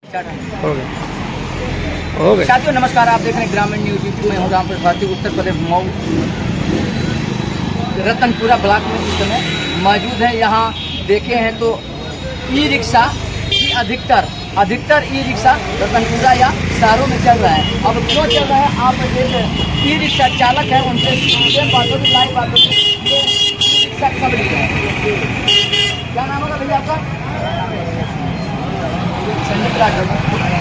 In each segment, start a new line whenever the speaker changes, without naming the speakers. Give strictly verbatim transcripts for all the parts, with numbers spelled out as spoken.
हो गए हो गए
साथियों नमस्कार, आप देख रहे हैं ग्रामीण न्यूज यूट्यूब में। हूँ रामपुर भारती, उत्तर प्रदेश मऊ रतनपुरा ब्लॉक में इस समय मौजूद है। यहाँ देखे हैं तो ई रिक्शा की अधिकतर अधिकतर ई रिक्शा रतनपुरा या शहरों में चल रहा है। अब क्यों चल रहा है, आप एक ई रिक्शा चालक है उनसे सीधे बातों की लाइव बातों की ये ई रिक्शा कब लिया है, क्या नाम होगा भैया आपका? संजीव राज।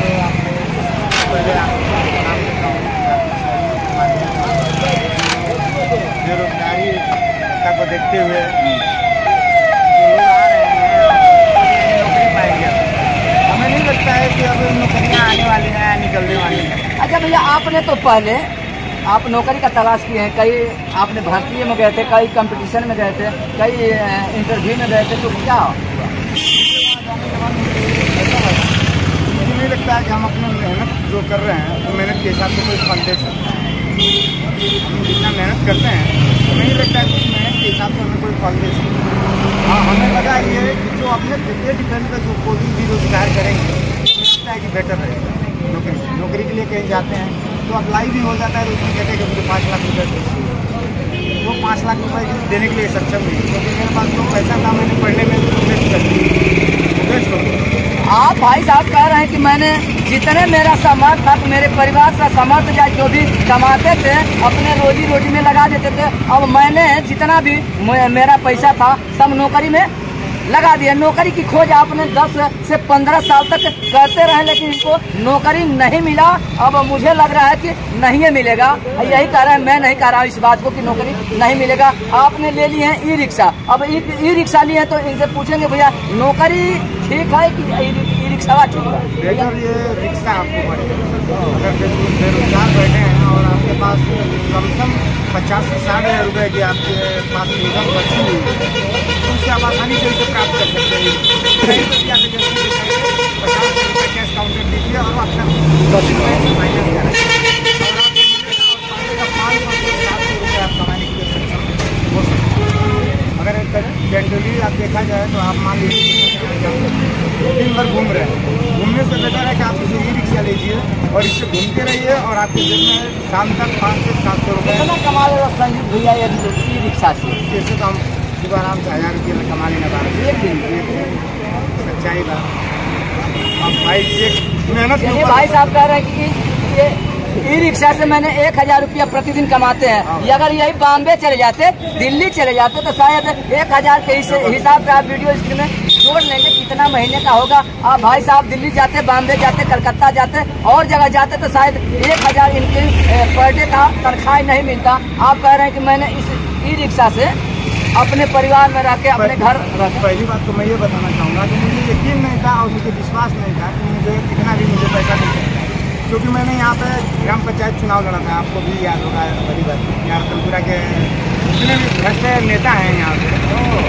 बेरोजगारी को देखते हुए लोग आ रहे हैं, नौकरी पाएंगे। हमें नहीं लगता है कि अब नौकरियाँ आने वाली हैं, निकलने वाली हैं।
अच्छा भैया, आपने तो पहले आप नौकरी का तलाश किए हैं, कई आपने भारतीय में गए थे, कई कंपटीशन में गए थे, कई इंटरव्यू में गए थे, तो क्या
मुझे नहीं लगता है कि हम अपनी मेहनत जो कर रहे हैं तो मेहनत के हिसाब से कोई फल दे सकते हैं। हम जितना मेहनत करते हैं तो नहीं लगता है कि मेहनत के हिसाब से हमें कोई फल दे सकते हैं। हाँ, हमें लगा ये कि जो अपने फिफ्टी डिफेंस का जो कोई भी रोजगार करेंगे लगता है कि बेटर रहेगा। नौकरी नौकरी के लिए कहीं जाते हैं तो अप्लाई भी हो जाता है तो उसमें कहते हैं कि मुझे पाँच लाख रुपये दे, वो पाँच लाख रुपये देने के लिए सक्षम नहीं, क्योंकि मेरे पास जो पैसा था मैंने पढ़ने में वेस्ट कर दिया, वेस्ट हो गया।
आप भाई साहब कह रहे हैं कि मैंने जितने मेरा सामर्थ था, तो मेरे परिवार का सामर्थ या जो भी कमाते थे अपने रोजी रोटी में लगा देते थे। अब मैंने जितना भी मेरा पैसा था सब नौकरी में लगा दिया। नौकरी की खोज आपने दस से पंद्रह साल तक करते रहे, लेकिन इनको नौकरी नहीं मिला। अब मुझे लग रहा है कि नहीं है मिलेगा, यही कह रहा है, मैं नहीं कह रहा हूँ इस बात को कि नौकरी नहीं मिलेगा। आपने ले लिए हैं ई रिक्शा, अब ई रिक्शा लिए हैं तो इनसे पूछेंगे भैया नौकरी ठीक है कि ई रिक्शा ठीक है?
बेटर ये रिक्शा आपको पड़ेगा। अगर बेरोजगार बैठे हैं और आपके पास कम से कम पचास से साठ हज़ार रुपये की आपके पास इनकम बची हुई है तो उससे आप आसानी से इसे प्राप्त कर सकते हैं। पचास रुपये कैश काउंटर दीजिए और अपना दस रुपये माइनस करें और आप पाँच सौ से सात सौ रुपये आप कमाने के लिए सक्षम हो सकते हैं। अगर जनरली आप देखा जाए तो आप मान लीजिए दिन भर घूम रहे हैं, घूमने से बेटर है कि आप इसे ई रिक्शा लीजिए और इससे घूमते रहिए और आपके जेब में शाम तक पाँच से सात सौ रुपये
कमा लेगा संजीव भैया ई रिक्शा से।
जैसे तो हम सुबह आराम से हज़ार रुपये में कमा लेना बारह एक दिन सच्चाई बात। अब भाई एक मेहनत
चलिए, भाई साहब कह रहे हैं कि ये ई रिक्शा से मैंने एक हजार रुपया प्रतिदिन कमाते हैं। ये अगर यही बॉम्बे चले जाते, दिल्ली चले जाते तो शायद एक हजार के हिसाब से आप वीडियो स्क्रीन में जोड़ लेंगे कितना महीने का होगा। आप भाई साहब दिल्ली जाते, बॉम्बे जाते, कलकत्ता जाते, और जगह जाते तो शायद एक हजार इनके पर डे का तनख्वाह नहीं मिलता। आप कह रहे हैं कि मैंने इस ई रिक्शा से अपने परिवार में रह के अपने घर रख।
पहली बात तो मैं ये बताना चाहूँगा कि मुझे यकीन नहीं था और मुझे विश्वास नहीं था कि मुझे कितना भी मुझे पैसा मिल सकता है, क्योंकि मैंने यहाँ पे ग्राम पंचायत चुनाव लड़ा था। आपको भी याद होगा बड़ी बात, यहाँ रतनपुरा के जितने भी भ्रष्ट नेता हैं यहाँ पे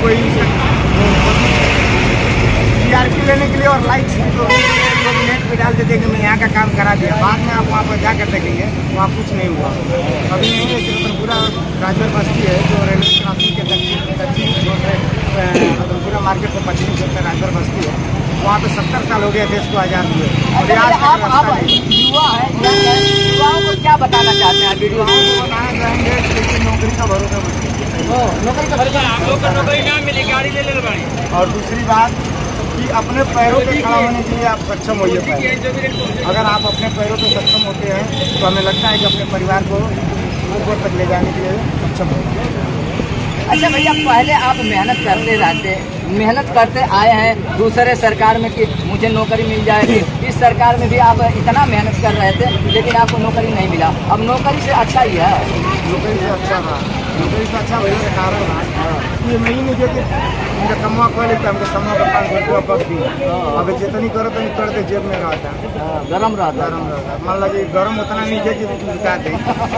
कोई टी आर पी लेने के लिए और लाइक्स लोग नेट पे डाल देते कि मैं यहाँ का काम करा दिया, बाद में आप वहाँ पर जा कर देखेंगे वहाँ कुछ नहीं हुआ। अभी नहीं है कि रतनपुरा राजभर बस्ती है जो रेलवे क्रॉसिंग के दक्षिण दक्षिण रतनपुरा मार्केट से पश्चिम क्षेत्र राजभर बस्ती है, वहाँ पे सत्तर साल हो गए देश को आज़ाद हुए। और
आप आप युवा है, युवाओं को क्या बताना चाहते हैं? वीडियो
को बताना चाहेंगे कि नौकरी का भरोसा
नौकरी का भरोसा
आप लोग को नौकरी ना मिली, गाड़ी ले ले गाड़ी।
और दूसरी बात कि अपने पैरों पे खड़ा होने के लिए आप सक्षम होइए पहले। अगर आप अपने पैरों पे सक्षम होते हैं तो हमें लगता है कि अपने परिवार को ऊपर तक ले जाने के लिए सक्षम होंगे।
अच्छा भैया, पहले आप मेहनत करते रहते, मेहनत करते आए हैं दूसरे सरकार में कि मुझे नौकरी मिल जाएगी। इस सरकार में भी आप इतना मेहनत कर रहे थे लेकिन आपको नौकरी नहीं मिला। अब नौकरी से अच्छा ही है,
नौकरी से अच्छा था, नौकरी से अच्छा भैया का कारण था कि मैं ही मुझे कि मुझे कमा कर लेता, हमको कमा कर पाँच सौ रुपया बस दी। अब जितनी करो तो करते जेब में रहता,
गरम रहता
गरम रहता। मान लगे गरम उतना नहीं है कि उतारते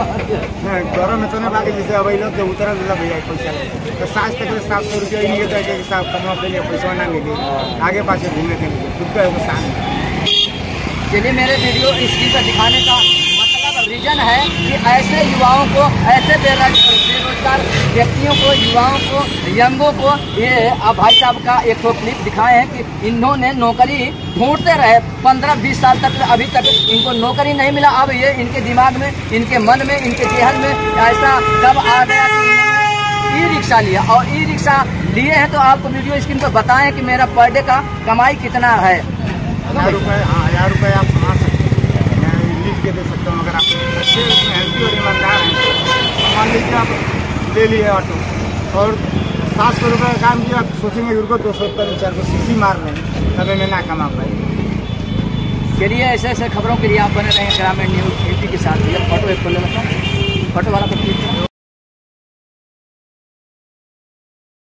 गरम इतने बाकी जैसे अब लोग के उतर दिला भैया पैसा तो सात तक सात सौ रुपया ही देता है कि साहब कमा के लिए पैसा ना मिले, आगे पास घूमने के लिए खुद का शान।
चलिए, मेरे वीडियो स्क्रीन पर दिखाने का मतलब विजन है कि ऐसे युवाओं को, ऐसे बेरोजगार व्यक्तियों को, युवाओं को, यंगों को ये आप भाई साहब का एक तो क्लिप दिखाए हैं कि इन्होंने नौकरी ढूंढते रहे पंद्रह बीस साल तक, अभी तक इनको नौकरी नहीं मिला। अब ये इनके दिमाग में, इनके मन में, इनके जेहन में ऐसा कब आ गया कि ई रिक्शा लिया, और ई रिक्शा लिए हैं तो आपको वीडियो स्क्रीन पर बताएं कि मेरा पर डे का कमाई कितना है।
हज़ार रुपये हाँ हज़ार रुपये आप कमा सकते हैं, मैं लीज के दे सकता हूँ। अगर आप अच्छे उसमें हेल्थी और ईमानदार हैं तो मान लीजिए आप ले लिए ऑटो और सात सौ रुपये का काम किया, आप सोचेंगे उनको दो सौ रुपये चार सौ सीसी मार लें तभी मैं ना कमा पाई।
चलिए ऐसे ऐसे खबरों के लिए आप बने रहेंगे ग्रामीण न्यूज़ एपी के साथ। फोटो एक खोल लेता हूँ, फोटो वाला को